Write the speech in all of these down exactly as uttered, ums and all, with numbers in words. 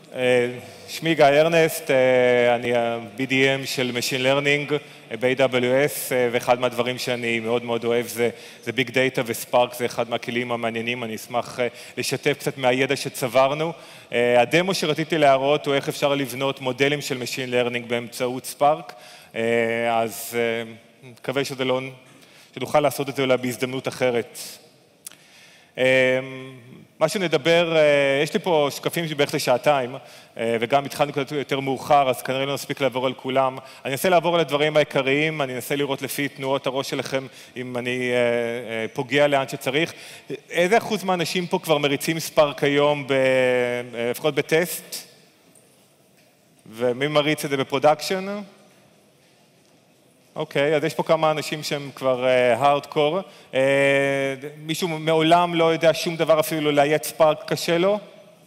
שמי גיא ארנסט, אני ה-בי די אם של Machine Learning ב-איי דאבליו אס, ואחד מהדברים שאני מאוד מאוד אוהב זה, זה Big Data וספארק, זה אחד מהכלים המעניינים, אני אשמח לשתף קצת מהידע שצברנו. הדמו שרציתי להראות הוא איך אפשר לבנות מודלים של Machine Learning באמצעות ספארק, אז מקווה שזה לא, שנוכל לעשות את זה אולי בהזדמנות אחרת. מה שנדבר, יש לי פה שקפים שבערך לשעתיים, וגם התחלנו קצת יותר מאוחר, אז כנראה לא נספיק לעבור על כולם. אני אנסה לעבור על הדברים העיקריים, אני אנסה לראות לפי תנועות הראש שלכם, אם אני פוגע לאן שצריך. איזה אחוז מהאנשים פה כבר מריצים ספארק היום, לפחות בטסט? ומי מריץ את זה בפרודקשן? אוקיי, אז יש פה כמה אנשים שהם כבר הארדקור. מישהו מעולם לא יודע שום דבר אפילו להיית ספארק קשה לו?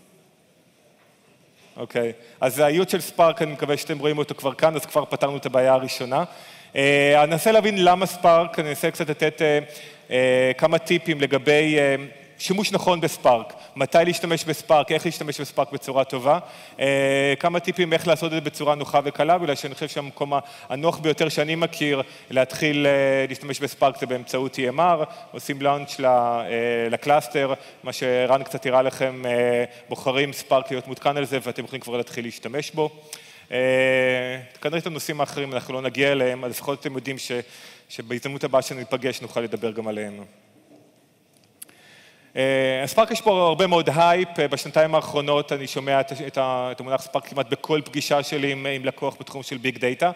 אוקיי, אז האיות של ספארק, אני מקווה שאתם רואים אותו כבר כאן, אז כבר פתרנו את הבעיה הראשונה. אני אנסה להבין למה ספארק, אני אנסה קצת לתת כמה טיפים לגבי שימוש נכון בספארק, מתי להשתמש בספארק, איך להשתמש בספארק בצורה טובה, כמה טיפים איך לעשות את זה בצורה נוחה וקלה, בגלל שאני חושב שהמקום הנוח ביותר שאני מכיר להתחיל להשתמש בספארק זה באמצעות אי אם אר, עושים לאונץ' לקלאסטר, מה שרן קצת הראה לכם, בוחרים ספארק להיות מותקן על זה ואתם יכולים כבר להתחיל להשתמש בו. כנראה את הנושאים האחרים אנחנו לא נגיע אליהם, אז לפחות אתם יודעים שבהזדמנות הבאה שנפגש נוכל לדבר גם עליהם. ספארק יש פה הרבה מאוד הייפ, בשנתיים האחרונות אני שומע את המונח ספארק כמעט בכל פגישה שלי עם לקוח בתחום של ביג דאטה.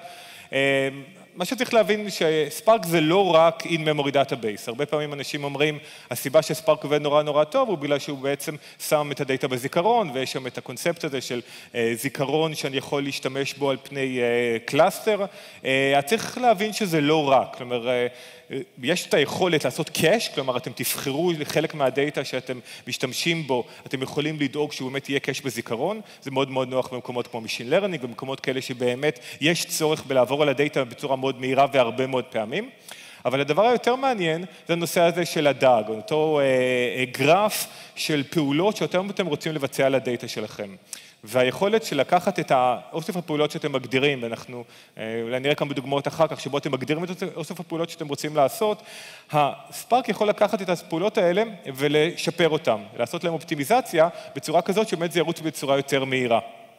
מה שצריך להבין שספארק זה לא רק in-memory database, הרבה פעמים אנשים אומרים הסיבה שספארק עובד נורא נורא טוב הוא בגלל שהוא בעצם שם את הדאטה בזיכרון ויש שם את הקונספט הזה של זיכרון שאני יכול להשתמש בו על פני קלאסטר. צריך להבין שזה לא רק, כלומר יש את היכולת לעשות קאש, כלומר אתם תבחרו לחלק מהדאטה שאתם משתמשים בו, אתם יכולים לדאוג שהוא באמת יהיה קאש בזיכרון, זה מאוד מאוד נוח במקומות כמו Machine Learning, במקומות כאלה שבאמת יש צורך בלעבור על הדאטה בצורה מאוד מהירה והרבה מאוד פעמים. אבל הדבר היותר מעניין זה הנושא הזה של הדאג, אותו גרף של פעולות שאתם אתם רוצים לבצע על הדאטה שלכם. והיכולת של לקחת את אוסף הפעולות שאתם מגדירים, ואנחנו אולי נראה כמה דוגמאות אחר כך, שבו אתם מגדירים את אוסף הפעולות שאתם רוצים לעשות, הספארק יכול לקחת את הפעולות האלה ולשפר אותם, לעשות להם אופטימיזציה בצורה כזאת שבאמת זה ירוץ בצורה יותר מהירה.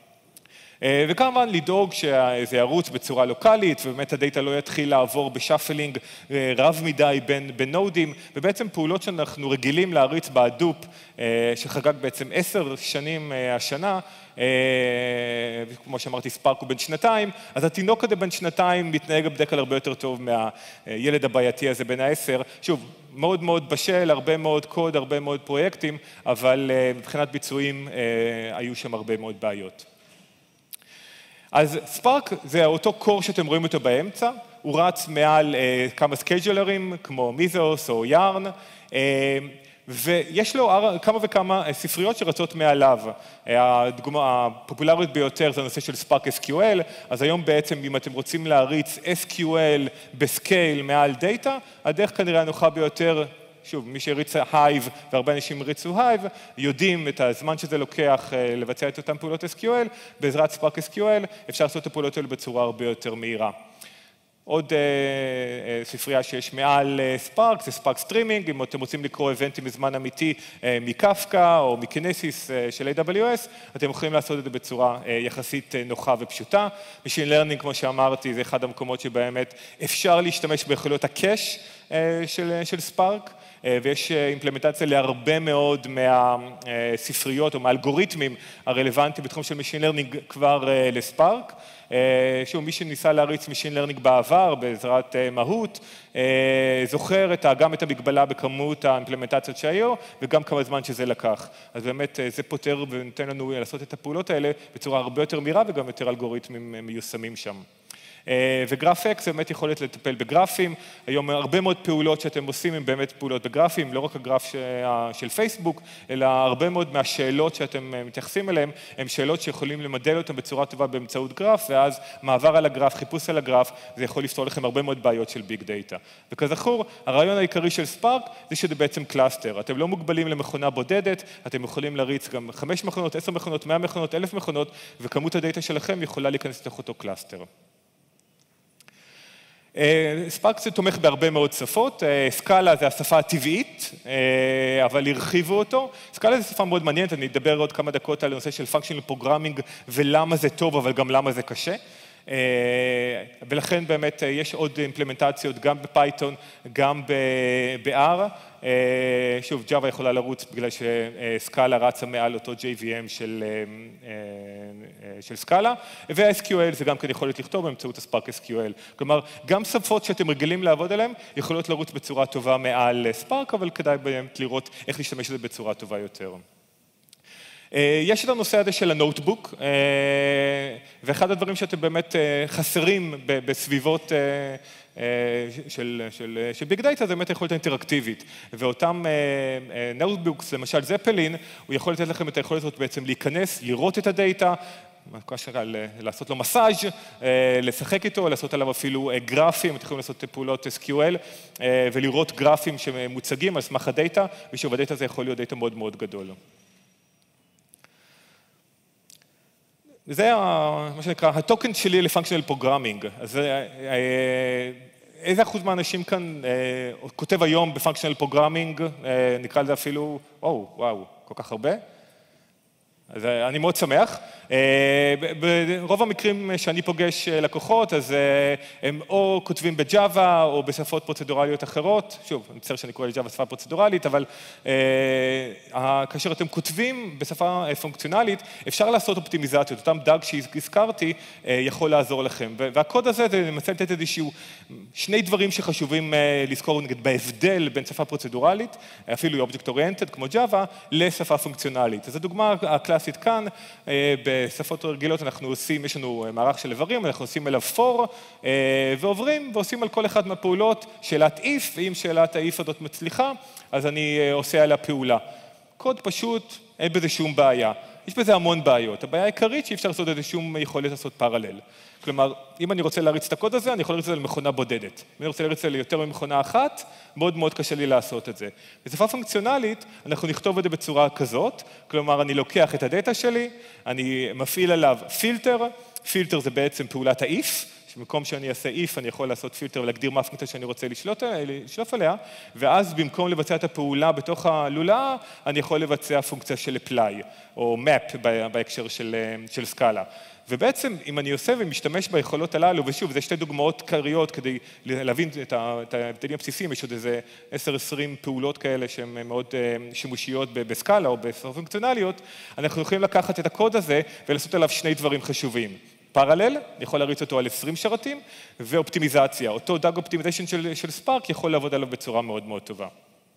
וכמובן לדאוג שזה ירוץ בצורה לוקלית, ובאמת הדאטה לא יתחיל לעבור בשאפלינג רב מדי בין, בין נודים, ובעצם פעולות שאנחנו רגילים להריץ בהדופ, שחגג בעצם עשר שנים השנה, כמו שאמרתי, ספארק הוא בן שנתיים, אז התינוק הזה בן שנתיים מתנהג בדרך כלל הרבה יותר טוב מהילד הבעייתי הזה בן העשר. שוב, מאוד מאוד בשל, הרבה מאוד קוד, הרבה מאוד פרויקטים, אבל מבחינת ביצועים היו שם הרבה מאוד בעיות. אז ספארק זה אותו קור שאתם רואים אותו באמצע, הוא רץ מעל אה, כמה סקייג'לרים כמו מיזוס או יארן, אה, ויש לו כמה וכמה ספריות שרצות מעליו. הדוגמה הפופולרית ביותר זה הנושא של ספארק אס קיו אל, אז היום בעצם אם אתם רוצים להריץ אס קיו אל בסקייל מעל דאטה, הדרך כנראה הנוחה ביותר, שוב, מי שהריץ הייב, והרבה אנשים הריצו הייב, יודעים את הזמן שזה לוקח לבצע את אותן פעולות אס קיו אל, בעזרת ספארק אס קיו אל אפשר לעשות את הפעולות האלה בצורה הרבה יותר מהירה. עוד ספרייה שיש מעל ספארק, זה ספארק סטרימינג, אם אתם רוצים לקרוא איבנטים בזמן אמיתי מקפקא או מקינסיס של איי דאבליו אס, אתם יכולים לעשות את זה בצורה יחסית נוחה ופשוטה. Machine Learning, כמו שאמרתי, זה אחד המקומות שבאמת אפשר להשתמש ביכולות הקאש של, של ספארק, ויש אימפלמנטציה להרבה מאוד מהספריות או מהאלגוריתמים הרלוונטיים בתחום של Machine Learning כבר לספארק. שוב, מי שניסה להריץ Machine Learning בעבר בעזרת מהות, זוכר את, גם את המגבלה בכמות האימפלמנטציות שהיו, וגם כמה זמן שזה לקח. אז באמת זה פותר ונותן לנו לעשות את הפעולות האלה בצורה הרבה יותר מהירה, וגם יותר אלגוריתמים מיושמים שם. וגרף-אקס זה באמת יכולת לטפל בגרפים, היום הרבה מאוד פעולות שאתם עושים הן באמת פעולות בגרפים, לא רק הגרף של פייסבוק, אלא הרבה מאוד מהשאלות שאתם מתייחסים אליהן, הן שאלות שיכולים למדל אותן בצורה טובה באמצעות גרף, ואז מעבר על הגרף, חיפוש על הגרף, זה יכול לפתור לכם הרבה מאוד בעיות של ביג דאטה. וכזכור, הרעיון העיקרי של ספארק זה שזה בעצם קלאסטר. אתם לא מוגבלים למכונה בודדת, אתם יכולים להריץ גם חמש מכונות, עשר מכונות, מאה מכונות, אלף מכונות, וכמות הדאטה שלכם יכולה להיכנס לתוך אותו קלאסטר. ספארק זה תומך בהרבה מאוד שפות, סקאלה זה השפה הטבעית, אבל הרחיבו אותו. סקאלה זה שפה מאוד מעניינת, אני אדבר עוד כמה דקות על הנושא של functional programming ולמה זה טוב, אבל גם למה זה קשה. ולכן באמת יש עוד אימפלמנטציות גם בפייתון, גם ב-R. שוב, ג'אווה יכולה לרוץ בגלל שסקאלה רצה מעל אותו ג'יי וי אם של, של סקאלה, וה-אס קיו אל זה גם כן יכולת לכתוב באמצעות הספארק אס קיו אל. כלומר, גם שפות שאתם רגילים לעבוד עליהן יכולות לרוץ בצורה טובה מעל ספארק, אבל כדאי באמת לראות איך להשתמש בזה בצורה טובה יותר. יש את הנושא הזה של הנוטבוק, ואחד הדברים שאתם באמת חסרים בסביבות של, של, של ביג דאטה, זה באמת יכולת אינטראקטיבית. ואותם נוטבוקס, למשל זפלין, הוא יכול לתת לכם את היכולת הזאת בעצם להיכנס, לראות את הדאטה, לעשות לו מסאז', לשחק איתו, לעשות עליו אפילו גרפים, אתם יכולים לעשות פעולות אס קיו אל, ולראות גרפים שמוצגים על סמך הדאטה, ושוב, הדאטה הזה יכול להיות דאטה מאוד מאוד גדול. זה מה שנקרא, הטוקן שלי לפונקשיונל פרוגרמינג. אז איזה אחוז מהאנשים כאן כותב היום בפונקשיונל פרוגרמינג, נקרא לזה אפילו, וואו, וואו, כל כך הרבה? אז אני מאוד שמח. ברוב המקרים שאני פוגש לקוחות, אז הם או כותבים בג'אווה או בשפות פרוצדורליות אחרות, שוב, אני מצטער שאני קורא לג'אווה שפה פרוצדורלית, אבל כאשר אתם כותבים בשפה פונקציונלית, אפשר לעשות אופטימיזציות, אותם דאג שהזכרתי יכול לעזור לכם. והקוד הזה זה למעשה לתת איזשהו שני דברים שחשובים לזכור, נגיד, בהבדל בין שפה פרוצדורלית, אפילו אובייקט אוריינטד כמו ג'אווה, לשפה פונקציונלית. אז הדוגמה הקלאסית כאן, בשפות רגילות אנחנו עושים, יש לנו מערך של איברים, אנחנו עושים אליו פור, ועוברים ועושים על כל אחד מהפעולות שאלת if, ואם שאלת ה-if הזאת מצליחה, אז אני עושה עליה פעולה. קוד פשוט, אין בזה שום בעיה. יש בזה המון בעיות. הבעיה העיקרית שאי אפשר לעשות איזה שום יכולת לעשות פרלל. כלומר, אם אני רוצה להריץ את הקוד הזה, אני יכול להריץ את זה למכונה בודדת. אם אני רוצה להריץ את זה ליותר ממכונה אחת, מאוד מאוד קשה לי לעשות את זה. בשפה פונקציונלית, אנחנו נכתוב את זה בצורה כזאת, כלומר, אני לוקח את הדאטה שלי, אני מפעיל עליו פילטר, פילטר זה בעצם פעולת ה-if, שבמקום שאני אעשה if, אני יכול לעשות פילטר ולהגדיר מה הפונקציה שאני רוצה לשלוט, לשלוף עליה, ואז במקום לבצע את הפעולה בתוך הלולאה, אני יכול לבצע פונקציה של apply, או map בהקשר של, של סקאלה. ובעצם, אם אני עושה ומשתמש ביכולות הללו, ושוב, זה שתי דוגמאות קריות כדי להבין את ההבדלים הבסיסיים, יש עוד איזה עשר עשרים פעולות כאלה שהן מאוד שימושיות בסקאלה או בפונקציונליות, אנחנו יכולים לקחת את הקוד הזה ולעשות עליו שני דברים חשובים. פרלל, אני יכול להריץ אותו על עשרים שרתים, ואופטימיזציה. אותו דאג אופטימיזיישן של, של ספארק יכול לעבוד עליו בצורה מאוד מאוד טובה.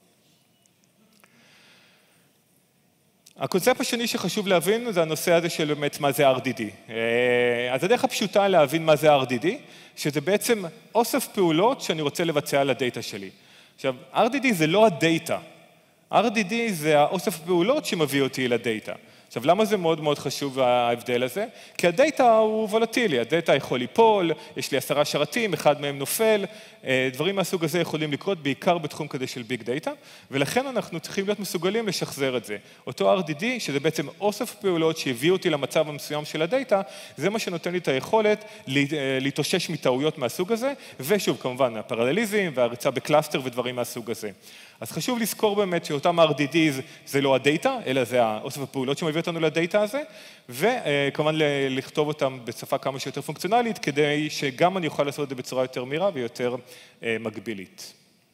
הקונספט השני שחשוב להבין זה הנושא הזה של באמת מה זה אר די די. אז הדרך הפשוטה להבין מה זה אר די די, שזה בעצם אוסף פעולות שאני רוצה לבצע על הדאטה שלי. עכשיו, אר די די זה לא הדאטה. אר די די זה האוסף פעולות שמביא אותי לדאטה. עכשיו, למה זה מאוד מאוד חשוב ההבדל הזה? כי הדאטה הוא וולטילי, הדאטה יכול ליפול, יש לי עשרה שרתים, אחד מהם נופל, דברים מהסוג הזה יכולים לקרות בעיקר בתחום כזה של ביג דאטה, ולכן אנחנו צריכים להיות מסוגלים לשחזר את זה. אותו אר די די, שזה בעצם אוסף פעולות שהביאו אותי למצב המסוים של הדאטה, זה מה שנותן לי את היכולת להתאושש מטעויות מהסוג הזה, ושוב, כמובן, הפרלליזם והריצה בקלאסטר ודברים מהסוג הזה. אז חשוב לזכור באמת שאותם אר די דיז זה לא הדאטה, אלא זה האוסף הפעולות שמביא אותנו לדאטה הזה, וכמובן לכתוב אותם בשפה כמה שיותר פונקציונלית, כדי שגם אני אוכל לעשות את זה בצורה יותר מהירה ויותר מגבילית.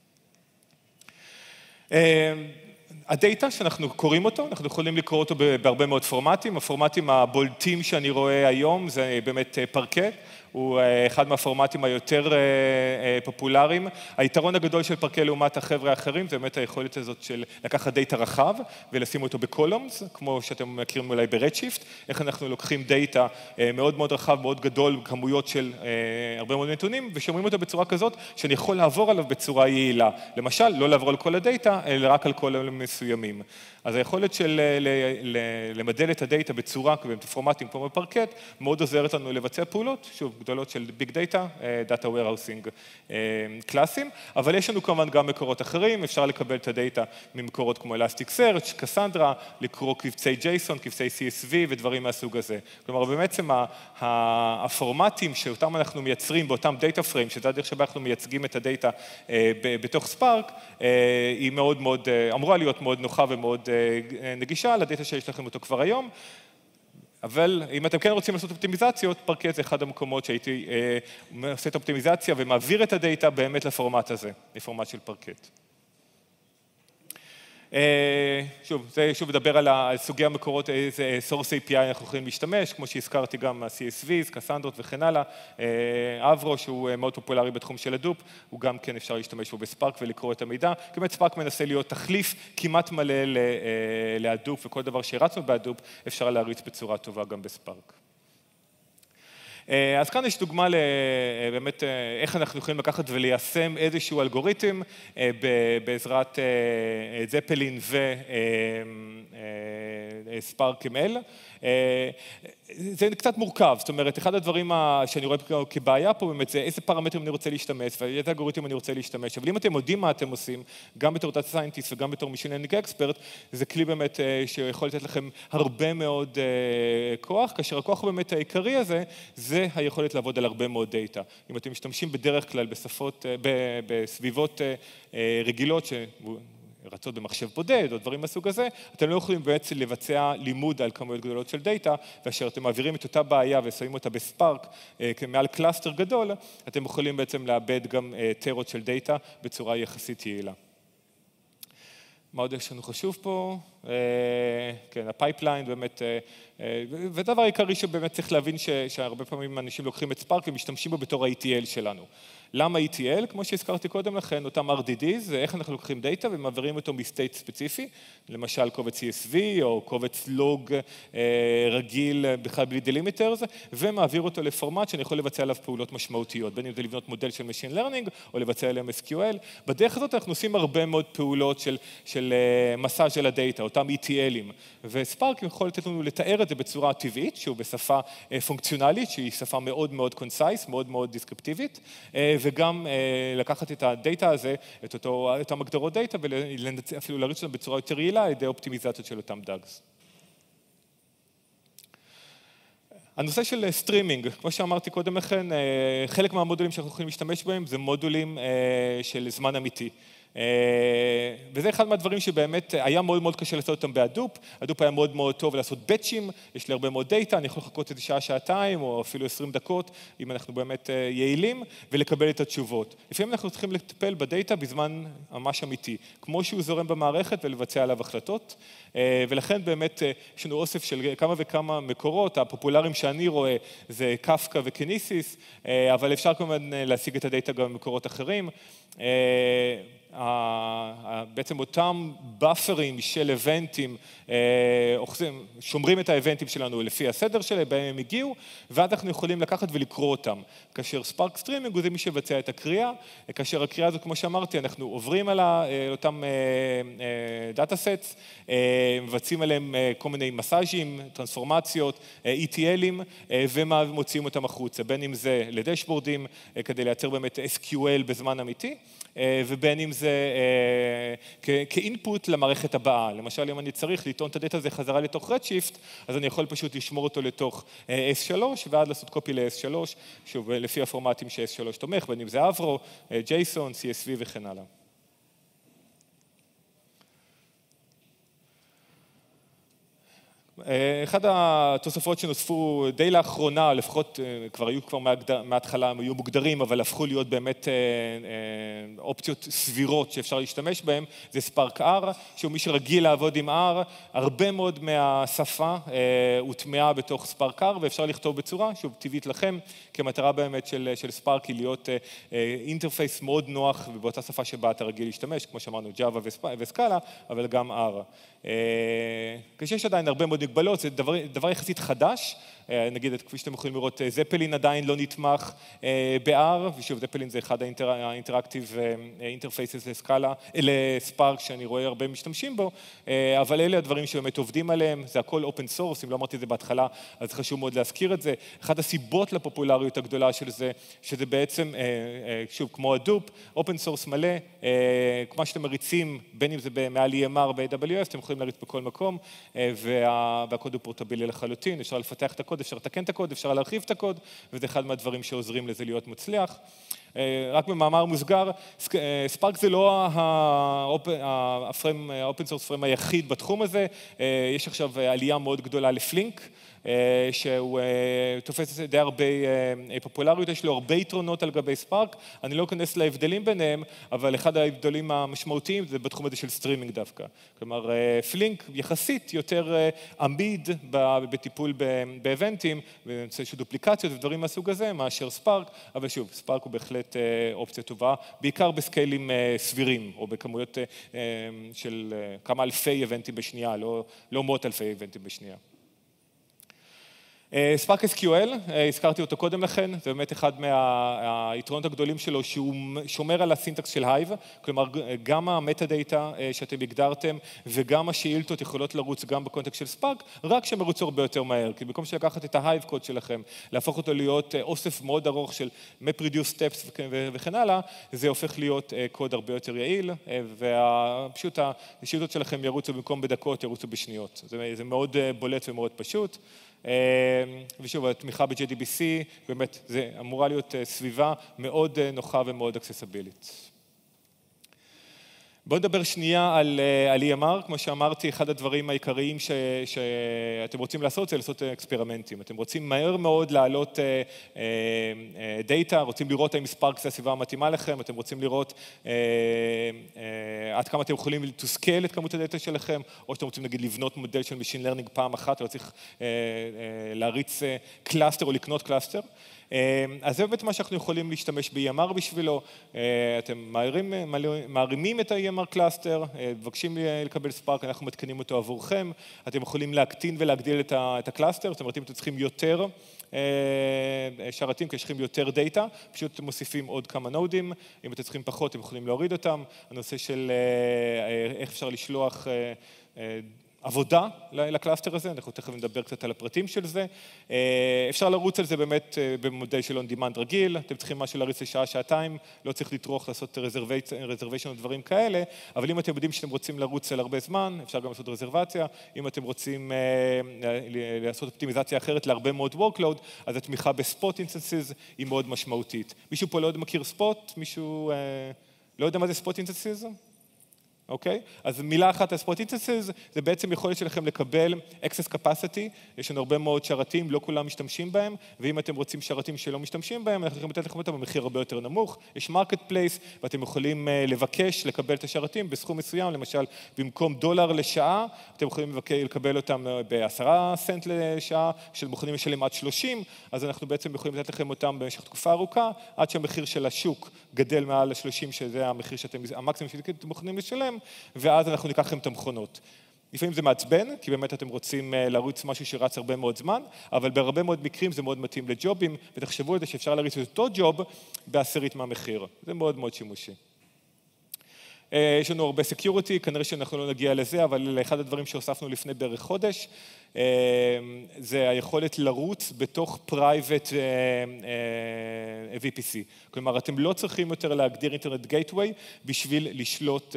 הדאטה שאנחנו קוראים אותו, אנחנו יכולים לקרוא אותו בהרבה מאוד פורמטים, הפורמטים הבולטים שאני רואה היום זה באמת פרקט, הוא אחד מהפורמטים היותר פופולריים. היתרון הגדול של פרקט לעומת החבר'ה האחרים, זה באמת היכולת הזאת של לקחת דאטה רחב ולשים אותו בקולומס, כמו שאתם מכירים אולי ברדשיפט, איך אנחנו לוקחים דאטה מאוד מאוד רחב, מאוד גדול, כמויות של הרבה מאוד נתונים, ושומרים אותו בצורה כזאת שאני יכול לעבור עליו בצורה יעילה. למשל, לא לעבור על כל הדאטה, אלא רק על כל מסוימים. אז היכולת של למדל את הדאטה בצורה, בפורמטים כמו בפרקט, מאוד עוזרת לנו לבצע פעולות, שוב, גדולות של ביג דאטה, דאטה warehousing קלאסיים, אבל יש לנו כמובן גם מקורות אחרים, אפשר לקבל את הדאטה ממקורות כמו Elasticsearch, קסנדרה, לקרוא קבצי ג'ייסון, קבצי סי אס וי ודברים מהסוג הזה. כלומר, בעצם הפורמטים שאותם אנחנו מייצרים באותם דאטה פריים, שזה הדרך שבה אנחנו מייצגים את הדאטה בתוך ספארק, היא מאוד מאוד, אמורה להיות מאוד נוחה ומאוד נגישה לדאטה שיש לכם אותו כבר היום, אבל אם אתם כן רוצים לעשות אופטימיזציות, פרקט זה אחד המקומות שהייתי עושה את האופטימיזציה ומעביר את הדאטה באמת לפורמט הזה, לפורמט של פרקט. שוב, זה שוב מדבר על סוגי המקורות, איזה Source איי פי איי אנחנו יכולים להשתמש, כמו שהזכרתי גם ה-סי אס וי, קסנדרות וכן הלאה. אברו, שהוא מאוד פופולרי בתחום של הדופ, הוא גם כן אפשר להשתמש בו בספארק ולקרוא את המידע. באמת ספארק מנסה להיות תחליף כמעט מלא להדופ, וכל דבר שהרצנו בהדופ אפשר להריץ בצורה טובה גם בספארק. אז כאן יש דוגמה באמת איך אנחנו יכולים לקחת וליישם איזשהו אלגוריתם בעזרת זפלין וספארק אם אל. זה קצת מורכב, זאת אומרת, אחד הדברים שאני רואה כבעיה פה באמת זה איזה פרמטרים אני רוצה להשתמש ואיזה אלגוריתם אני רוצה להשתמש. אבל אם אתם יודעים מה אתם עושים, גם בתור דאטה סיינטיסט וגם בתור Machine Learning Expert, זה כלי באמת שיכול לתת לכם הרבה מאוד כוח, כאשר הכוח באמת העיקרי הזה, זה היכולת לעבוד על הרבה מאוד דאטה. אם אתם משתמשים בדרך כלל בשפות, בסביבות רגילות, רצות במחשב בודד או דברים מהסוג הזה, אתם לא יכולים בעצם לבצע לימוד על כמויות גדולות של דאטה, ואשר אתם מעבירים את אותה בעיה ושמים אותה בספארק מעל קלאסטר גדול, אתם יכולים בעצם לאבד גם טרות של דאטה בצורה יחסית יעילה. מה עוד יש לנו חשוב פה? כן, הפייפליין באמת, ודבר העיקרי שבאמת צריך להבין שהרבה פעמים אנשים לוקחים את ספארק ומשתמשים בו בתור ה-אי טי אל שלנו. למה אי טי אל? כמו שהזכרתי קודם לכן, אותם אר די די, זה איך אנחנו לוקחים דאטה ומעבירים אותו מסטייט ספציפי, למשל קובץ סי אס וי או קובץ לוג רגיל בכלל בלי דלימיטרס, ומעביר אותו לפורמט שאני יכול לבצע עליו פעולות משמעותיות, בין אם זה לבנות מודל של Machine Learning או לבצע עליהם אס קיו אל. בדרך הזאת אנחנו עושים הרבה מאוד פעולות של, של מסע של הדאטה, אותם אי טי אלים, וספארק יכול לתת לנו לתאר את זה בצורה טבעית, שהוא בשפה פונקציונלית, שהיא שפה מאוד מאוד קונסייס, מאוד מאוד דיסקריפטיבית, וגם לקחת את הדאטה הזה, את אותו, אותם הגדרות דאטה, ואפילו להריץ אותם בצורה יותר יעילה על ידי אופטימיזציות של אותם דאגס. הנושא של סטרימינג, כמו שאמרתי קודם לכן, חלק מהמודולים שאנחנו יכולים להשתמש בהם זה מודולים של זמן אמיתי. וזה אחד מהדברים שבאמת היה מאוד מאוד קשה לעשות אותם בהדופ. הדופ היה מאוד מאוד טוב לעשות בטשים, יש לי הרבה מאוד דאטה, אני יכול לחכות איזה שעה, שעתיים, או אפילו עשרים דקות, אם אנחנו באמת יעילים, ולקבל את התשובות. לפעמים אנחנו צריכים לטפל בדאטה בזמן ממש אמיתי, כמו שהוא זורם במערכת ולבצע עליו החלטות. ולכן באמת יש לנו אוסף של כמה וכמה מקורות, הפופולריים שאני רואה זה קפקא וקיניסיס, אבל אפשר כמובן להשיג את הדאטה גם במקורות אחרים. בעצם אותם באפרים של איבנטים, שומרים את האיבנטים שלנו לפי הסדר שלהם, בהם הם הגיעו, ואז אנחנו יכולים לקחת ולקרוא אותם. כאשר ספארק סטרימינג הוא זה מי שבצע את הקריאה, כאשר הקריאה הזאת, כמו שאמרתי, אנחנו עוברים על אותם דאטה סטס, מבצעים עליהם כל מיני מסאז'ים, טרנספורמציות, אי טי אלים, ומוציאים אותם החוצה, בין אם זה לדשבורדים, כדי לייצר באמת אס קיו אל בזמן אמיתי, ובין אם זה כאינפוט למערכת הבאה. למשל, אם אני צריך לטעון את הדאטה הזה חזרה לתוך רדשיפט, אז אני יכול פשוט לשמור אותו לתוך אס שלוש, ועד לעשות קופי ל-אס שלוש, שוב, לפי הפורמטים ש-אס שלוש תומך, בין אם זה אברו, ג'ייסון, סי אס וי וכן הלאה. אחד התוספות שנוספו די לאחרונה, לפחות כבר היו כבר מההתחלה, הם היו מוגדרים, אבל הפכו להיות באמת אופציות סבירות שאפשר להשתמש בהן, זה ספארק אר, שהוא מי שרגיל לעבוד עם אר, הרבה מאוד מהשפה הוטמעה בתוך ספארק אר, ואפשר לכתוב בצורה, שוב, טבעית לכם, כי המטרה באמת של, של ספארק היא להיות אינטרפייס מאוד נוח, ובאותה שפה שבה אתה רגיל להשתמש, כמו שאמרנו, ג'אווה וסקאלה, אבל גם אר. כשיש עדיין הרבה מאוד מגבלות, זה דבר, דבר יחסית חדש, נגיד, כפי שאתם יכולים לראות, זפלין עדיין לא נתמך ב-אר, ושוב, זפלין זה אחד האינטראקטיב אינטרפייסס לסקאלה, לספארק, שאני רואה הרבה משתמשים בו, אבל אלה הדברים שבאמת עובדים עליהם, זה הכל אופן סורס, אם לא אמרתי את זה בהתחלה, אז חשוב מאוד להזכיר את זה. אחת הסיבות לפופולריות הגדולה של זה, שזה בעצם, שוב, כמו הדופ, אופן סורס מלא, כמו שאתם מריצים, בין אם זה מעל אי אם אר ב-איי דאבליו אס, אתם יכולים להריץ בכל מקום, והקוד הוא פורטבילי לחלוטין, אפשר לפתח את הקוד, אפשר לתקן את הקוד, אפשר להרחיב את הקוד, וזה אחד מהדברים שעוזרים לזה להיות מוצלח. רק במאמר מוסגר, ספארק זה לא האופן סורס פריים היחיד בתחום הזה, יש עכשיו עלייה מאוד גדולה לפלינק, שהוא תופס די הרבה פופולריות, יש לו הרבה יתרונות על גבי ספארק, אני לא אכנס להבדלים ביניהם, אבל אחד ההבדלים המשמעותיים זה בתחום הזה של סטרימינג דווקא. כלומר, פלינק יחסית יותר עמיד בטיפול באבנטים, בנושא של דופליקציות ודברים מהסוג הזה, מאשר ספארק, אבל שוב, ספארק הוא בהחלט אופציה טובה, בעיקר בסקיילים סבירים, או בכמויות של כמה אלפי אבנטים בשנייה, לא, לא מאות אלפי אבנטים בשנייה. ספארק אס קיו אל, הזכרתי אותו קודם לכן, זה באמת אחד מהיתרונות הגדולים שלו, שהוא שומר על הסינטקס של הייב, כלומר גם המטה דאטה שאתם הגדרתם וגם השאילתות יכולות לרוץ גם בקונטקסט של ספארק, רק שמרוצו הרבה יותר מהר, כי במקום שלקחת את ההייב קוד שלכם, להפוך אותו להיות אוסף מאוד ארוך של map-reduce steps וכן הלאה, זה הופך להיות קוד הרבה יותר יעיל, ופשוט השאילתות שלכם ירוצו במקום בדקות, ירוצו בשניות. זה מאוד בולט ומאוד פשוט. ושוב, התמיכה ב-ג'יי די בי סי, באמת, זה אמורה להיות סביבה מאוד נוחה ומאוד אקססיבילית. בואו נדבר שנייה על, על אי אם אר, כמו שאמרתי, אחד הדברים העיקריים ש, שאתם רוצים לעשות זה לעשות אקספרימנטים. אתם רוצים מהר מאוד להעלות דאטה, רוצים לראות האם ספארק זה הסביבה המתאימה לכם, אתם רוצים לראות אה, אה, עד כמה אתם יכולים to scale את כמות הדאטה שלכם, או שאתם רוצים נגיד לבנות מודל של Machine Learning פעם אחת, או צריך אה, אה, להריץ קלאסטר או לקנות קלאסטר. אז זה באמת מה שאנחנו יכולים להשתמש ב-אי אם אר בשבילו, אתם מערימים את ה-אי אם אר קלאסטר, מבקשים לקבל ספארק, אנחנו מתקנים אותו עבורכם, אתם יכולים להקטין ולהגדיל את הקלאסטר, זאת אומרת אם אתם צריכים יותר שרתים, כי יש לכם יותר דאטה, פשוט מוסיפים עוד כמה נודים, אם אתם צריכים פחות אתם יכולים להוריד אותם, הנושא של איך אפשר לשלוח עבודה לקלאסטר הזה, אנחנו תכף נדבר קצת על הפרטים של זה. אפשר לרוץ על זה באמת במודל של on demand רגיל, אתם צריכים משהו להריץ לשעה, שעתיים, לא צריך לטרוח לעשות reservation או דברים כאלה, אבל אם אתם יודעים שאתם רוצים לרוץ על הרבה זמן, אפשר גם לעשות רזרבציה, אם אתם רוצים לעשות אופטימיזציה אחרת להרבה מאוד workload, אז התמיכה בספוט אינסטנסיז היא מאוד משמעותית. מישהו פה לא יודע מכיר ספוט? מישהו לא יודע מה זה ספוט אינסטנסיז? אוקיי? אז מילה אחת על ספוט אינסטנסיז, זה בעצם יכולת שלכם לקבל access capacity, יש לנו הרבה מאוד שרתים, לא כולם משתמשים בהם, ואם אתם רוצים שרתים שלא משתמשים בהם, אנחנו יכולים לתת לכם אותם במחיר הרבה יותר נמוך, יש מרקט פלייס, ואתם יכולים לבקש לקבל את השרתים בסכום מסוים, למשל, במקום דולר לשעה, אתם יכולים לקבל אותם בעשרה סנט לשעה, כשאתם מוכנים לשלם עד שלושים, אז אנחנו בעצם יכולים לתת לכם אותם במשך תקופה ארוכה, עד שהמחיר של השוק גדל מעל שלושים, שזה המחיר שאתם, המקסימום שאתם מוכנים לשלם, ואז אנחנו ניקח לכם את המכונות. לפעמים זה מעצבן, כי באמת אתם רוצים לרוץ משהו שרץ הרבה מאוד זמן, אבל בהרבה מאוד מקרים זה מאוד מתאים לג'ובים, ותחשבו על זה שאפשר להריץ את אותו ג'וב בעשירית מהמחיר. זה מאוד מאוד שימושי. יש לנו הרבה סקיוריטי, כנראה שאנחנו לא נגיע לזה, אבל אחד הדברים שהוספנו לפני בערך חודש, זה היכולת לרוץ בתוך private וי פי סי. כלומר, אתם לא צריכים יותר להגדיר אינטרנט גייטווי בשביל לשלוט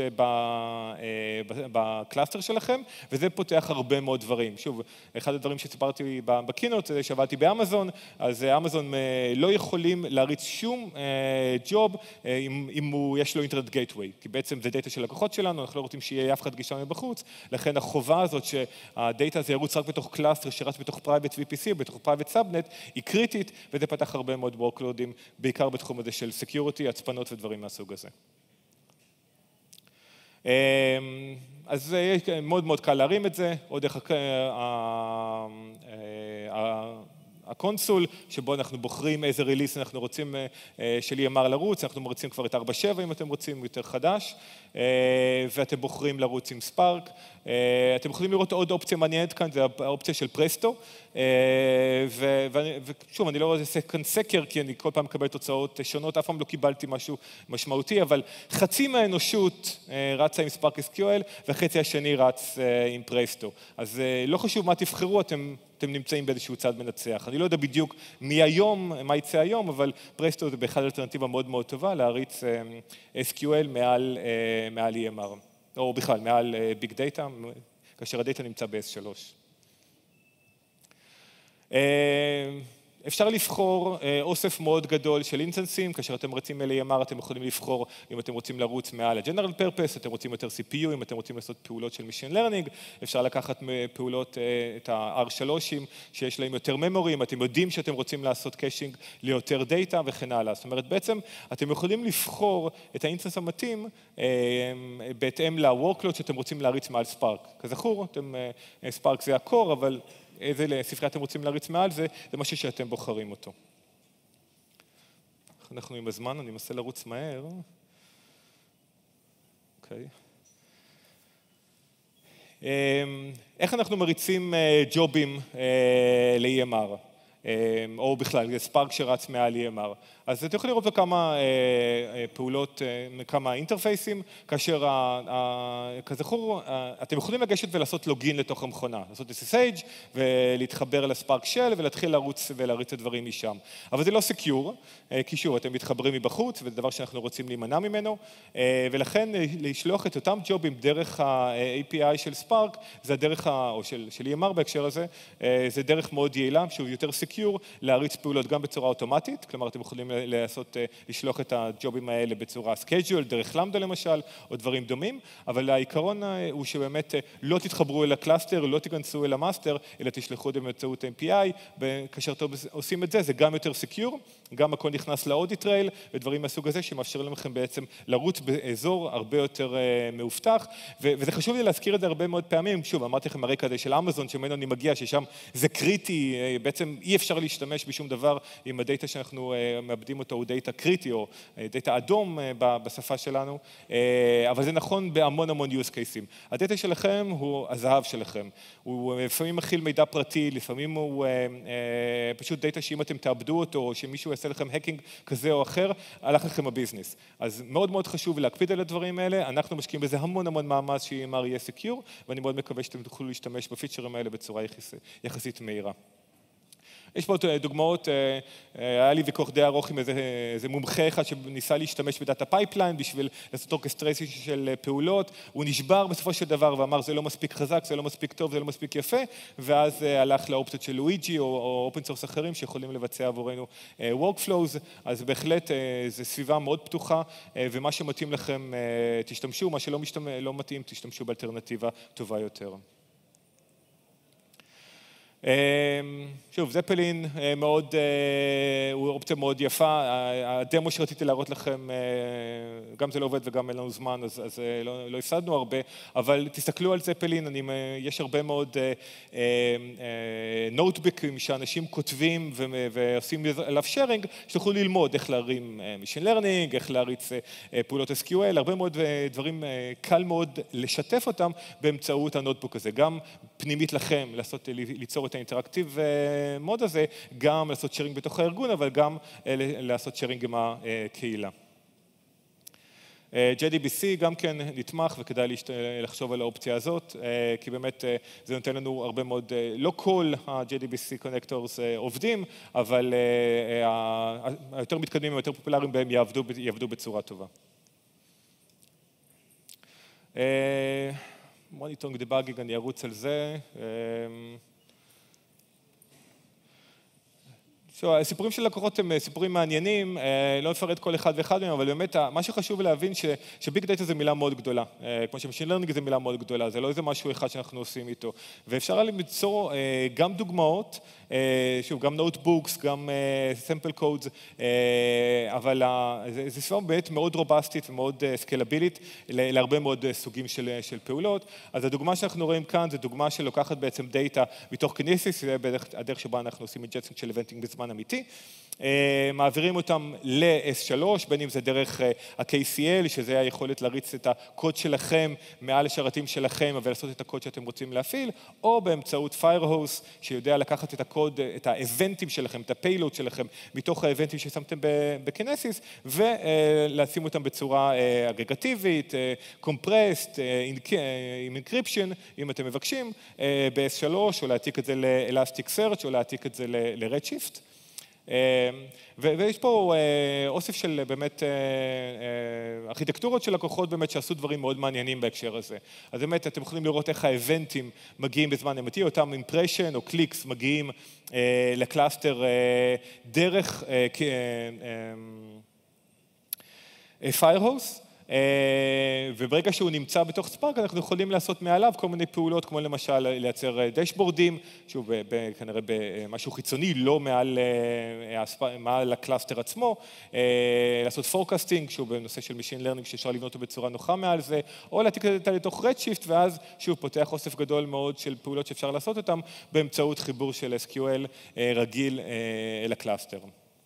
בקלאסטר שלכם, וזה פותח הרבה מאוד דברים. שוב, אחד הדברים שסיפרתי בקינות, זה שעבדתי באמזון, אז אמזון לא יכולים להריץ שום ג'וב אם יש לו אינטרנט גייטווי, כי בעצם זה דאטה של לקוחות שלנו, אנחנו לא רוצים שיהיה אף אחד גישה מבחוץ, לכן החובה הזאת שהדאטה הזה ירוץ רק בתוך קלאסטר, שרץ בתוך Private וי פי סי, בתוך Private Subnet, היא קריטית, וזה פתח הרבה מאוד workloadים, בעיקר בתחום הזה של Security, הצפנות ודברים מהסוג הזה. אז מאוד מאוד קל להרים את זה, או דרך הקונסול, שבו אנחנו בוחרים איזה ריליס אנחנו רוצים של אי אם אר לרוץ, אנחנו מריצים כבר את ארבע נקודה שבע אם אתם רוצים, יותר חדש, ואתם בוחרים לרוץ עם ספארק. אתם יכולים לראות עוד אופציה מעניינת כאן, זה האופציה של פרסטו, ושוב, אני לא רוצה כאן סקר, כי אני כל פעם מקבל תוצאות שונות, אף פעם לא קיבלתי משהו משמעותי, אבל חצי מהאנושות רצה עם ספארק אס קיו אל, והחצי השני רץ עם פרסטו. אז לא חשוב מה תבחרו, אתם... אתם נמצאים באיזשהו צד מנצח. אני לא יודע בדיוק מי היום, מה יצא היום, אבל פרסטו זה בכלל אלטרנטיבה מאוד מאוד טובה להריץ אס קיו אל מעל, מעל אי אם אר, או בכלל מעל ביג דאטה, כאשר הדאטה נמצא ב-אס שלוש. אפשר לבחור אוסף מאוד גדול של אינסטנסים, כאשר אתם רצים אל אי אם אר אתם יכולים לבחור אם אתם רוצים לרוץ מעל ה-General Purpose, אתם רוצים יותר סי פי יו, אם אתם רוצים לעשות פעולות של Machine Learning, אפשר לקחת פעולות את ה-אר שלוש שיש להם יותר memory, אם אתם יודעים שאתם רוצים לעשות קאשינג ליותר דאטה וכן הלאה. זאת אומרת, בעצם אתם יכולים לבחור את האינסטנס המתאים בהתאם ל-workload שאתם רוצים להריץ מעל ספארק. כזכור, ספארק זה ה-core, אבל איזה ספרייה אתם רוצים להריץ מעל זה, זה משהו שאתם בוחרים אותו. אנחנו עם הזמן, אני מנסה לרוץ מהר. אוקיי. איך אנחנו מריצים ג'ובים ל-אי אם אר? או בכלל, ספארק שרץ מעל אי אם אר. אז אתם יכולים לראות בכמה פעולות, כמה אינטרפייסים, כאשר, כזכור, אתם יכולים לגשת ולעשות לוגין לתוך המכונה, לעשות אס אס אייץ' ולהתחבר לספארק של ולהתחיל לרוץ ולהריץ את הדברים משם. אבל זה לא סקיור, כי שוב, אתם מתחברים מבחוץ, וזה דבר שאנחנו רוצים להימנע ממנו, ולכן לשלוח את אותם ג'ובים דרך ה-איי פי איי של ספארק, זה הדרך, או של אי אם אר בהקשר הזה, זה דרך מאוד יעילה, שהוא יותר סקיור, להריץ פעולות גם בצורה אוטומטית, כלומר, אתם יכולים לעשות, לשלוח את הג'ובים האלה בצורה schedule, דרך למדה למשל, או דברים דומים, אבל העיקרון הוא שבאמת לא תתחברו אל הקלאסטר, לא תיכנסו אל המאסטר, אלא תשלחו את זה באמצעות איי פי איי, וכאשר אתם עושים את זה, זה גם יותר סקיור, גם הכל נכנס לאודיט רייל, ודברים מהסוג הזה שמאפשרים לכם בעצם לרוץ באזור הרבה יותר מאובטח, וזה חשוב לי להזכיר את זה הרבה מאוד פעמים, שוב, אמרתי לכם הרקע הזה של אמזון, שממנו אני מגיע, ששם זה קריטי, בעצם אי אפשר להשתמש בשום דבר עם הדאטה שאנחנו מאבדים אותו, הוא דאטה קריטי או דאטה אדום בשפה שלנו, אבל זה נכון בהמון המון use cases. הדאטה שלכם הוא הזהב שלכם, הוא לפעמים מכיל מידע פרטי, לפעמים הוא פשוט דאטה שאם אתם תאבדו אותו, או שמישהו יעשה לכם הקינג כזה או אחר, הלך לכם הביזנס. אז מאוד מאוד חשוב להקפיד על הדברים האלה, אנחנו משקיעים בזה המון המון מאמץ שאי אם אר יהיה סקיור, ואני מאוד מקווה שאתם תוכלו להשתמש בפיצ'רים האלה בצורה יחסית מהירה. יש פה דוגמאות, היה לי ויכוח די ארוך עם איזה מומחה אחד שניסה להשתמש בדאטה פייפליין בשביל לעשות אורקסטרציה של פעולות, הוא נשבר בסופו של דבר ואמר זה לא מספיק חזק, זה לא מספיק טוב, זה לא מספיק יפה, ואז הלך לאופציות של לואיג'י או אופן סורס אחרים שיכולים לבצע עבורנו workflows, אז בהחלט זו סביבה מאוד פתוחה, ומה שמתאים לכם תשתמשו, מה שלא לא מתאים תשתמשו באלטרנטיבה טובה יותר. שוב, זפלין מאוד, הוא אופציה מאוד יפה, הדמו שרציתי להראות לכם, גם זה לא עובד וגם אין לנו זמן, אז, אז לא, לא הפסדנו הרבה, אבל תסתכלו על זפלין, אני, יש הרבה מאוד נוטבקים שאנשים כותבים ועושים עליו שיירינג, שתוכלו ללמוד איך להרים Machine Learning, איך להריץ פעולות אס קיו אל, הרבה מאוד דברים, קל מאוד לשתף אותם באמצעות הנוטבוק הזה, גם פנימית לכם, לעשות, ליצור את האינטראקטיב מוד הזה, גם לעשות שיירינג בתוך הארגון, אבל גם לעשות שיירינג עם הקהילה. ג'יי די בי סי גם כן נתמך וכדאי לחשוב על האופציה הזאת, כי באמת זה נותן לנו הרבה מאוד, לא כל ה-ג'יי די בי סי קונקטורס עובדים, אבל היותר מתקדמים, היותר פופולריים בהם יעבדו, יעבדו בצורה טובה. מוניטורינג דיבאגינג, אני ארוץ על זה. הסיפורים של לקוחות הם סיפורים מעניינים, לא נפרט כל אחד ואחד מהם, אבל באמת מה שחשוב להבין שביג דאטה זה מילה מאוד גדולה, כמו שמשין לרנינג זה מילה מאוד גדולה, זה לא איזה משהו אחד שאנחנו עושים איתו, ואפשר ליצור גם דוגמאות, שוב, גם נוטבוקס, גם סמפל קודס, אבל זו סביבה באמת מאוד רובסטית ומאוד סקלבילית להרבה מאוד סוגים של פעולות, אז הדוגמה שאנחנו רואים כאן זה דוגמה שלוקחת בעצם דאטה מתוך קיניסיס, זה הדרך שבה אנחנו עושים ingestion של eventing בזמן אמיתי, מעבירים אותם ל-אס שלוש, בין אם זה דרך ה-K C L, שזה היכולת להריץ את הקוד שלכם מעל השרתים שלכם, ולעשות את הקוד שאתם רוצים להפעיל, או באמצעות Firehose, שיודע לקחת את הקוד, את האבנטים שלכם, את הפיילוד שלכם, מתוך האבנטים ששמתם בקיניסיס, ולשים אותם בצורה אגרגטיבית, compressed, עם encryption, אם אתם מבקשים, ב-אס שלוש, או להעתיק את זה ל-Elasticsearch, או להעתיק את זה ל-Redshift. ויש פה אוסף של באמת ארכיטקטורות של לקוחות באמת שעשו דברים מאוד מעניינים בהקשר הזה. אז באמת אתם יכולים לראות איך האבנטים מגיעים בזמן אמיתי, אותם impression או קליקס מגיעים לקלאסטר דרך Firehose, וברגע שהוא נמצא בתוך ספארק אנחנו יכולים לעשות מעליו כל מיני פעולות, כמו למשל לייצר דשבורדים, שוב כנראה במשהו חיצוני, לא מעל הקלאסטר עצמו, לעשות פורקסטינג, שהוא בנושא של Machine Learning שאפשר לבנות אותו בצורה נוחה מעל זה, או להעתיק את זה לתוך Redshift, ואז שוב פותח אוסף גדול מאוד של פעולות שאפשר לעשות אותם, באמצעות חיבור של אס קיו אל רגיל אל הקלאסטר.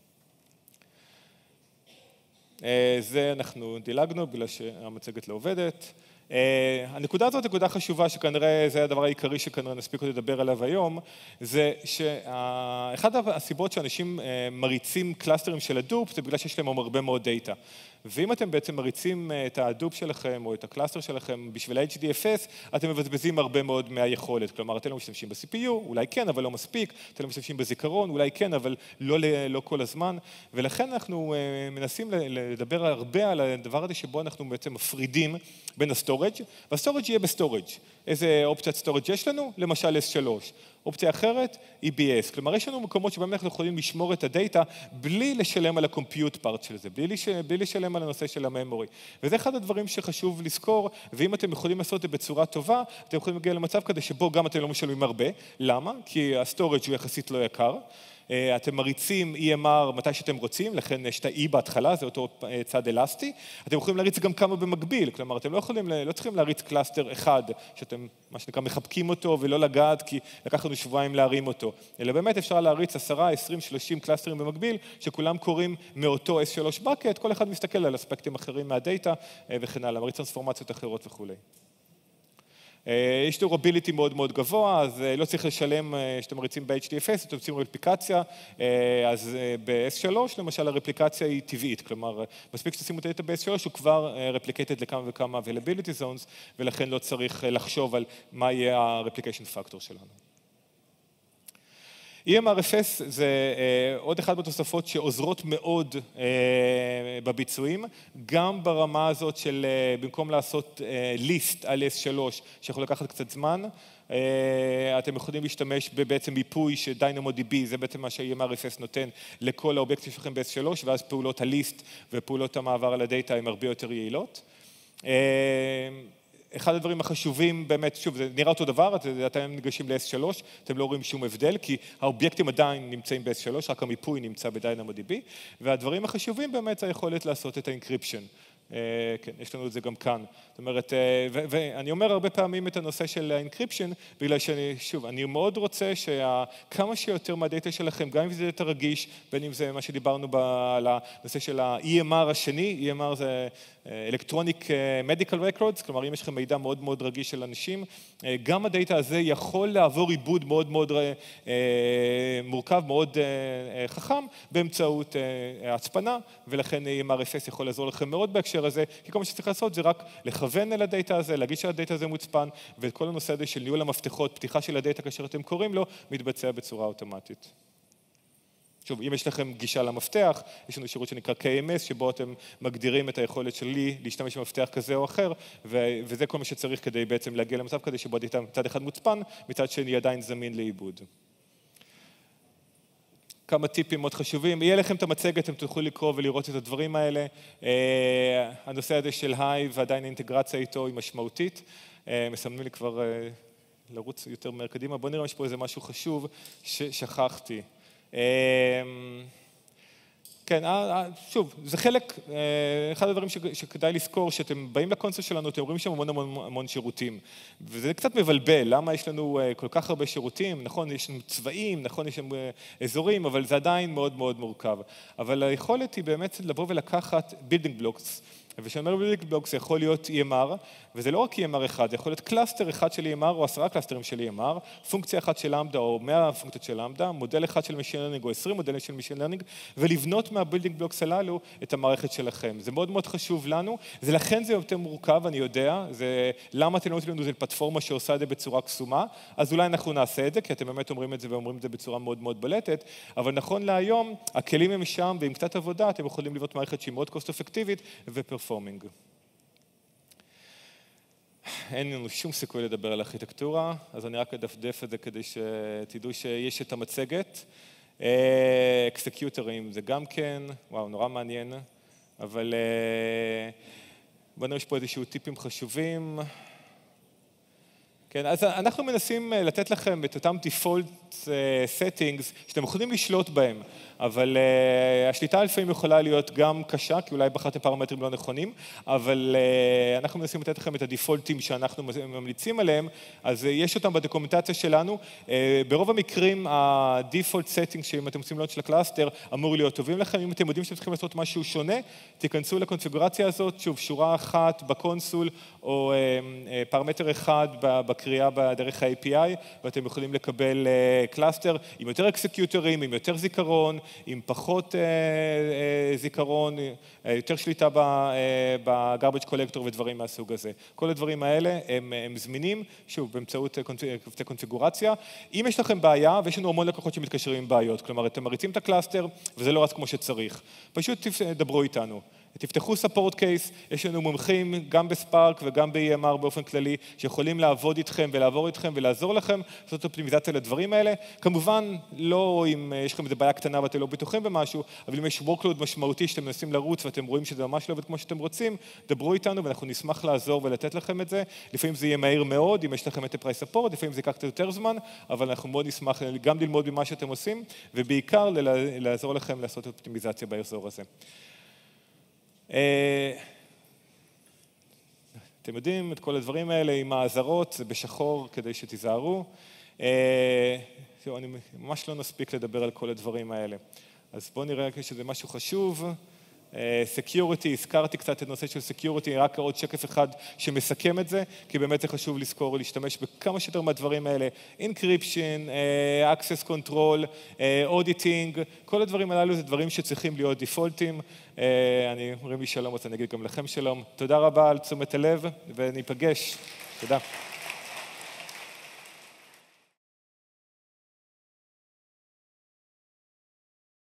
זה אנחנו דילגנו בגלל שהמצגת לא עובדת. הנקודה הזאת, נקודה חשובה שכנראה זה הדבר העיקרי שכנראה נספיק לדבר עליו היום, זה שאחת הסיבות שאנשים מריצים קלאסטרים של הדופ זה בגלל שיש להם הרבה מאוד דאטה. ואם אתם בעצם מריצים את הדופ שלכם או את הקלאסטר שלכם בשביל ה-אייץ' די אף אס, אתם מבזבזים הרבה מאוד מהיכולת. כלומר, אתם לא משתמשים ב-סי פי יו, אולי כן, אבל לא מספיק, אתם לא משתמשים בזיכרון, אולי כן, אבל לא, לא כל הזמן. ולכן אנחנו מנסים לדבר הרבה על הדבר הזה שבו אנחנו בעצם מפרידים בין הסטורג', והסטורג' יהיה בסטורג'. איזה אופציית סטורג' יש לנו? למשל אס שלוש. אופציה אחרת היא בי אס, כלומר יש לנו מקומות שבהם אנחנו יכולים לשמור את הדאטה בלי לשלם על הקומפיוט פארט של זה, בלי, לש... בלי לשלם על הנושא של הממורי. וזה אחד הדברים שחשוב לזכור, ואם אתם יכולים לעשות את זה בצורה טובה, אתם יכולים להגיע למצב כזה שבו גם אתם לא משלמים הרבה. למה? כי הסטורג' הוא יחסית לא יקר. אתם מריצים אי אם אר מתי שאתם רוצים, לכן יש את ה-E בהתחלה, זה אותו צד אלסטי. אתם יכולים להריץ גם כמה במקביל, כלומר, אתם לא יכולים, לא צריכים להריץ קלאסטר אחד, שאתם, מה שנקרא, מחבקים אותו ולא לגעת, כי לקח לנו שבועיים להרים אותו. אלא באמת אפשר להריץ עשרה, עשרים, שלושים קלאסטרים במקביל, שכולם קוראים מאותו אס שלוש bucket, כל אחד מסתכל על אספקטים אחרים מהדאטה וכן הלאה, מריץ טרנספורמציות אחרות וכו'. יש durability מאוד מאוד גבוה, אז לא צריך לשלם, שאתם מריצים ב-אייץ' די אף אס, אתם עושים רפליקציה, אז ב-אס שלוש למשל הרפליקציה היא טבעית, כלומר מספיק שתשימו את הדאטה ב-אס שלוש הוא כבר replicated לכמה וכמה availability zones, ולכן לא צריך לחשוב על מה יהיה ה-replication factor שלנו. אי אם אר אף אס זה עוד אחד בתוספות שעוזרות מאוד בביצועים, גם ברמה הזאת של במקום לעשות ליסט על אס שלוש שיכול לקחת קצת זמן, אתם יכולים להשתמש בעצם מיפוי ש-DynamoDB, זה בעצם מה שה-אי אם אר אף אס נותן לכל האובייקטים שלכם ב-אס שלוש, ואז פעולות הליסט ופעולות המעבר על הדאטה הן הרבה יותר יעילות. אחד הדברים החשובים באמת, שוב, זה נראה אותו דבר, אתם ניגשים ל-אס שלוש, אתם לא רואים שום הבדל, כי האובייקטים עדיין נמצאים ב-אס שלוש, רק המיפוי נמצא ב-DynamoDB, והדברים החשובים באמת זה היכולת לעשות את האנקריפשן. כן, יש לנו את זה גם כאן. זאת אומרת, ואני אומר הרבה פעמים את הנושא של האנקריפשן, בגלל שאני, שוב, אני מאוד רוצה שכמה שיותר מהדאטה שלכם, גם אם זה דאטה רגיש, בין אם זה מה שדיברנו על הנושא של ה-אי אם אר השני, אי אם אר זה Electronic Medical Records, כלומר, אם יש לכם מידע מאוד מאוד רגיש של אנשים, גם הדאטה הזה יכול לעבור עיבוד מאוד מאוד מורכב, מאוד חכם, באמצעות הצפנה, ולכן אי אם אר אף אס יכול לעזור לכם מאוד בהקשר הזה, כי כל מה שצריך לעשות זה רק לכוון אל הדאטה הזה, להגיד שהדאטה הזה מוצפן, וכל הנושא הזה של ניהול המפתחות, פתיחה של הדאטה כאשר אתם קוראים לו, מתבצע בצורה אוטומטית. שוב, אם יש לכם גישה למפתח, יש לנו שירות שנקרא קיי אם אס, שבו אתם מגדירים את היכולת שלי להשתמש במפתח כזה או אחר, וזה כל מה שצריך כדי בעצם להגיע למצב כזה, שבו הדאטה מצד אחד מוצפן, מצד שני עדיין זמין לעיבוד. כמה טיפים מאוד חשובים. יהיה לכם את המצגת, אתם תוכלו לקרוא ולראות את הדברים האלה. הנושא הזה של הייב, ועדיין האינטגרציה איתו היא משמעותית. מסמנים לי כבר לרוץ יותר מהר קדימה. בואו נראה, יש פה איזה משהו חשוב ששכחתי. כן, שוב, זה חלק, אחד הדברים שכדאי לזכור, שאתם באים לקונסול שלנו, אתם רואים שם המון המון המון שירותים, וזה קצת מבלבל, למה יש לנו כל כך הרבה שירותים, נכון, יש לנו צבעים, נכון, יש לנו אזורים, אבל זה עדיין מאוד מאוד מורכב. אבל היכולת היא באמת לבוא ולקחת building blocks, וכשאני אומר building blocks זה יכול להיות E M R, וזה לא רק E M R אחד, זה יכול להיות קלאסטר אחד של E M R או עשרה קלאסטרים של E M R, פונקציה אחת של למדה או מאה פונקציות של למדה, מודל אחד של Machine Learning או עשרים מודלים של Machine Learning, ולבנות מה-Building Blocks הללו את המערכת שלכם. זה מאוד מאוד חשוב לנו, זה לכן זה יותר מורכב, אני יודע, זה למה אתם לא נותנים לנו, זה פלטפורמה שעושה את זה בצורה קסומה, אז אולי אנחנו נעשה את זה, כי אתם באמת אומרים את זה ואומרים את זה בצורה מאוד מאוד בלטת, אבל נכון להיום, הכלים הם שם, ועם קצת עבודה, אתם יכולים לבנות מערכת שהיא מאוד cost-effective ו-performing. אין לנו שום סיכוי לדבר על ארכיטקטורה, אז אני רק אדפדף את זה כדי שתדעו שיש את המצגת. אקסקיוטרים זה גם כן, וואו, נורא מעניין, אבל בואו נראה, יש פה איזשהו טיפים חשובים. כן, אז אנחנו מנסים לתת לכם את אותם default settings שאתם יכולים לשלוט בהם, אבל uh, השליטה לפעמים יכולה להיות גם קשה, כי אולי בחרתם פרמטרים לא נכונים, אבל uh, אנחנו מנסים לתת לכם את הדיפולטים שאנחנו ממליצים עליהם, אז uh, יש אותם בדוקומנטציה שלנו. Uh, ברוב המקרים, ה-default settings שאם אתם עושים לוט של הקלאסטר, אמור להיות טובים לכם. אם אתם יודעים שאתם צריכים לעשות משהו שונה, תיכנסו לקונפיגורציה הזאת, שוב, שורה אחת בקונסול, או uh, uh, פרמטר אחד בקריאה בדרך ה-A P I, ואתם יכולים לקבל uh, קלאסטר עם יותר אקסקיוטרים, עם יותר זיכרון, עם פחות זיכרון, יותר שליטה ב-garbage collector ודברים מהסוג הזה. כל הדברים האלה הם, הם זמינים, שוב, באמצעות קבצי קונפיגורציה. אם יש לכם בעיה, ויש לנו המון לקוחות שמתקשרים עם בעיות, כלומר, אתם מריצים את הקלאסטר, וזה לא רץ כמו שצריך. פשוט תדברו איתנו. תפתחו support case, יש לנו מומחים גם בספארק וגם ב-E M R באופן כללי, שיכולים לעבוד איתכם ולעבור איתכם ולעזור לכם, לעשות אופטימיזציה לדברים האלה. כמובן, לא אם יש לכם איזו בעיה קטנה ואתם לא בטוחים במשהו, אבל אם יש workload משמעותי שאתם מנסים לרוץ ואתם רואים שזה ממש לא עובד כמו שאתם רוצים, דברו איתנו ואנחנו נשמח לעזור ולתת לכם את זה. לפעמים זה יהיה מהיר מאוד, אם יש לכם את enterprise support, לפעמים זה ייקח קצת יותר זמן, אבל אנחנו מאוד נשמח גם ללמוד ממה שאתם עושים, ובעיקר לעזור לכם לעשות אופטימיזציה באזור הזה. אתם יודעים את כל הדברים האלה עם האזהרות, זה בשחור כדי שתיזהרו. אני ממש לא נספיק לדבר על כל הדברים האלה. אז בואו נראה שזה משהו חשוב. Security, הזכרתי קצת את הנושא של Security, רק עוד שקף אחד שמסכם את זה, כי באמת זה חשוב לזכור ולהשתמש בכמה שיותר מהדברים האלה, Encryption, Access Control, Auditing, כל הדברים הללו זה דברים שצריכים להיות דיפולטים. אני אומרים לי שלום, אז אני אגיד גם לכם שלום. תודה רבה על תשומת הלב, וניפגש. תודה.